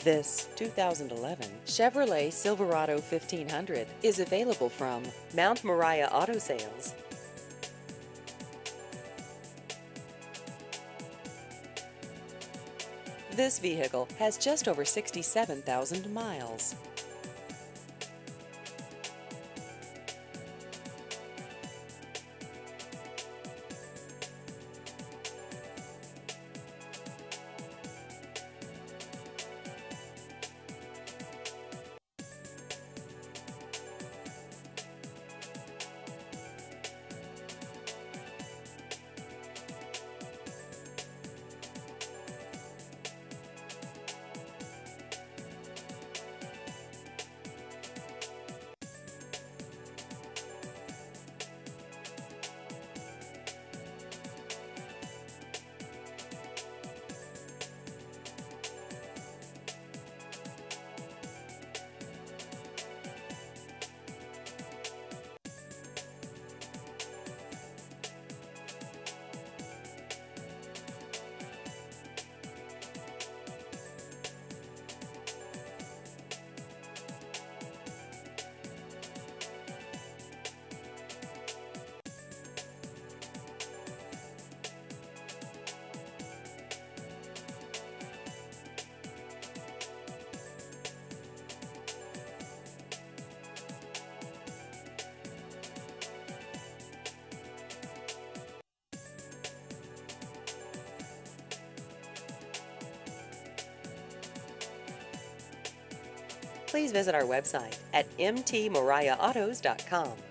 This 2011 Chevrolet Silverado 1500 is available from Mount Moriah Auto Sales. This vehicle has just over 67,000 miles. Please visit our website at mtmoriahautos.com.